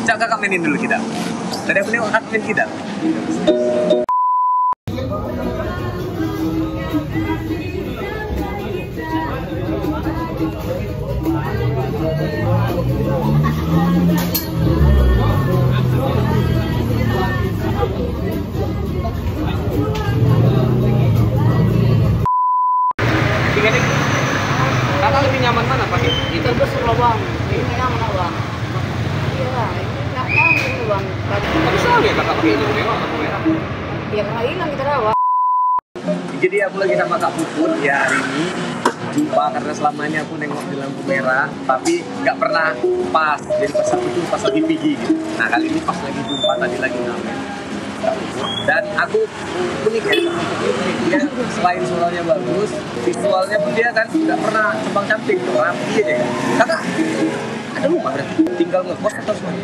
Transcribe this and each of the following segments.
Cak, kakak mainin dulu kita. Tadi aku nengok kakak main kita. Kakak lebih nyaman mana pakai? Itu besar loh bang, ini nyaman lah bang. Iya lah, ini nggak nyaman ini bang. Tapi selalu ya kakak pakai ini mewah atau merah? Ya karena hilang kita rawat. Jadi aku lagi sama Kak Puput ya hari ini jumpa karena selama ini aku nengok di lampu merah tapi nggak pernah pas. Jadi pas aku tuh pas lagi pergi gitu. Nah kali ini pas lagi jumpa tadi lagi ngamen. Dan aku unik ya, dia selain suaranya bagus, visualnya pun dia kan nggak pernah cembang cantik, rapi aja kan. Kakak, ada rumah berarti? Tinggal ngekos atau semuanya?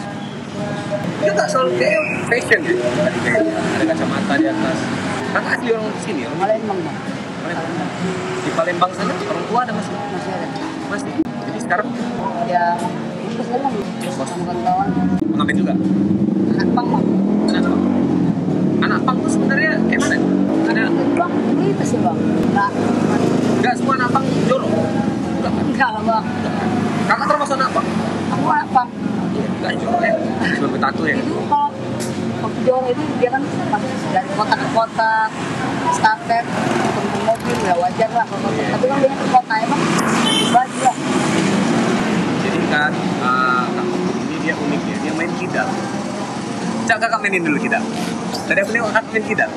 Dia nggak selalu kayak fashion ya, tadi kayaknya ada kacamata di atas. Kakak asli orang sini ya? Palembang bang. Palembang. Di Palembang sana orang tua ada masih? Masih ada. Masih. Jadi sekarang Ya, ini kesana sama kawan. pengamen juga? Anak pang bang. Anak pang? Anak pang tuh sebenarnya kayak mana? Ada? Bang, itu sih bang. Nah, Nggak semua anak pang jorok? Enggak kan? enggak lah bang. Kakak termasuk anak pang? Aku anak pang. Enggak jorok ya? Cuma bertato ya? Itu kalau waktu Jawa itu dia kan masuk dari kota ke kota, starter, tentang mobil ya wajar lah kalau kota. Tapi kan dia ke kota emang baju lah. Jadi kan Kak Puput ini dia unik ya, dia main kidal. Cak, kakak mainin dulu kidal. Tadi aku nengok kakak main kidal.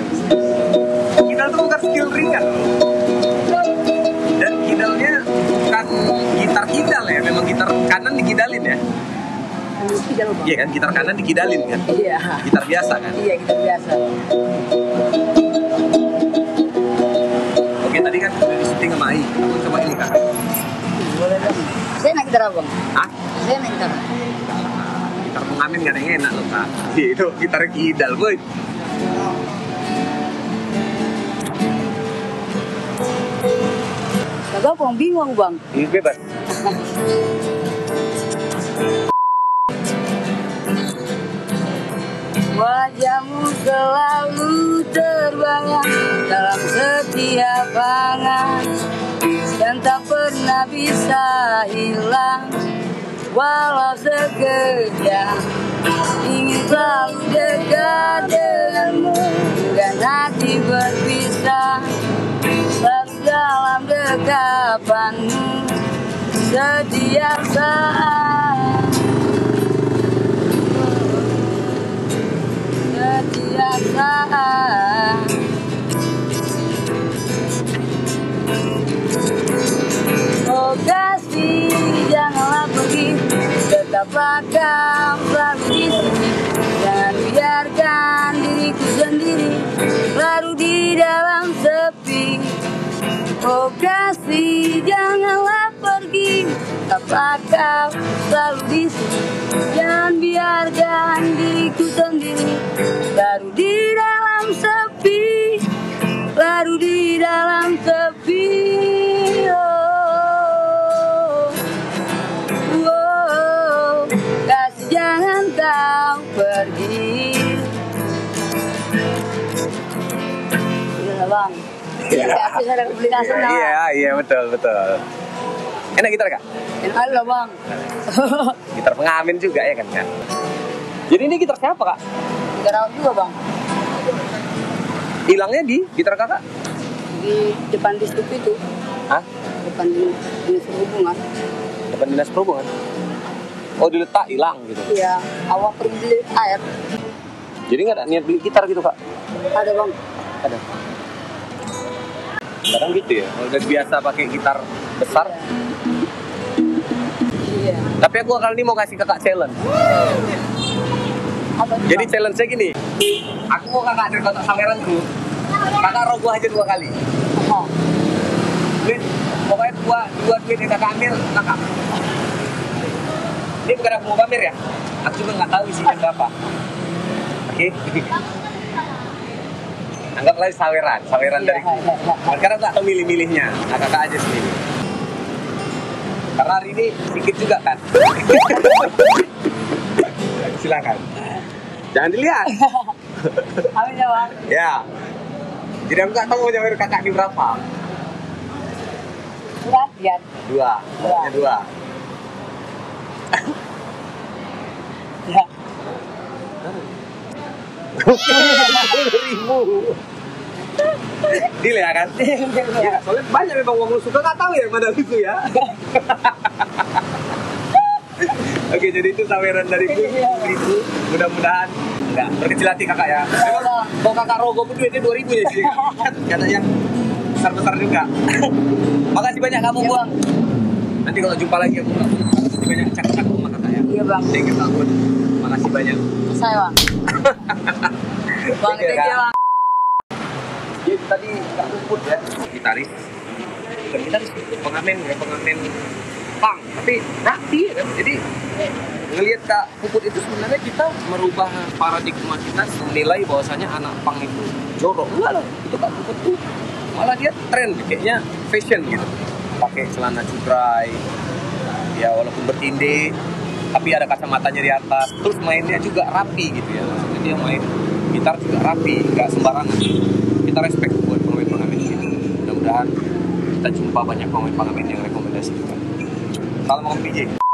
Kidal tuh bukan skill ringan loh. Dan kidalnya bukan gitar kidal ya, memang gitar kanan dikidalin ya. Tidak loh bang. Iya kan, gitar kanan dikidalin kan. Iya. Gitar biasa kan. Iya kita biasa. Oke, tadi kan udah di syuting sama Ai. Aku coba ini kakak. Boleh bang. Saya naik gitar bang. Hah? Saya naik gitar. Gitar pengamen gak ada yang enak loh kak. Itu gitar kidal boy. Kagak bang bingung bang. Ini bebas. Wajahmu selalu terbayang dalam setiap angan dan tak pernah bisa hilang walau sekejap. Ingin selalu dekat denganmu dan hati berpisah selalu dalam dekapanmu setiap saat. Setiap saat. Oh kasih, janganlah pergi, tetaplah kau selalu di sini. Jangan biarkan diriku sendiri larut di dalam sepi. Oh kasih, janganlah pergi, tetaplah kau selalu di sini. Jangan biarkan diriku sendiri larut di dalam sepi, larut di dalam sepi. Oh, oh, kasih jangan kau pergi. Iya bang. Tapi saya ada komplikasi lah. Iya betul. Enak gitar kak? Enak lah bang. Gitar pengamen juga ya kan kak? Jadi ini gitar siapa kak? Gitar rawat juga bang. Hilangnya di gitar kakak? Di depan distrik itu. Hah? Depan dinas perhubungan. Depan dinas perhubungan? Oh diletak hilang gitu? Iya, awak pergi beli air. Jadi nggak ada niat beli gitar gitu kak? Ada bang. Ada. Kadang gitu ya, kalau udah biasa pakai gitar besar. Iya. Tapi aku kali ini mau kasih kakak challenge. Apa itu, Jadi bang? challenge-nya gini. Aku mau kakak dari kotak saweranku. Kakak rogoh aja 2 kali. Oh. Duit, pokoknya dua duit yang kakak ambil, kakak. Ini bukan aku mau pamer ya. Aku juga nggak tahu isinya berapa. Oke. Anggaplah saweran Iya, dariku. iya. Karena nggak tahu milih-milihnya. Nah, kakak aja sendiri. Karena hari ini sedikit juga kan. silakan. Jangan dilihat. Amin ya bang. Ya. Jadi aku nggak tahu mau nyawer kakak ini berapa. Perhatian. Dua. Pokoknya dua. Ya. 10.000. Deal ya kan? Ya, soalnya banyak memang uang lu suka nggak tahu ya mana itu ya. Oke, jadi itu saweran dari itu. Mudah-mudahan enggak berkecil hati kakak ya. Memang mau kakak rogo pun duitnya 2.000 ya sih. Karena yang besar-besar juga. Makasih banyak kamu, Iya, Bun. Bang. Nanti kalau jumpa lagi aku makasih banyak cakap-cakap sama kakak ya. Iya bang. Thank you, Kak Bun. Makasih banyak. Saya bang. Bang, Thank you, thank Kak. you bang. Jadi tadi Kak Puput ya, gitaris. Bukan gitaris, pengamen ya, pengamen punk. Tapi rapi ya kan. Jadi ngelihat Kak Puput itu sebenarnya kita merubah paradigma kita menilai bahwasanya anak punk itu jorok. Enggak lah, itu Kak Puput tuh malah dia tren kayaknya fashion gitu. Pakai celana cutray. Ya walaupun bertindih tapi ada kacamatanya di atas. Terus mainnya juga rapi gitu ya. Maksudnya dia main gitar juga rapi, nggak sembarangan. Kita respect buat pemain-pemain gitu. Mudah-mudahan kita jumpa banyak pemain-pemain yang rekomendasi juga. Salam Om PJ.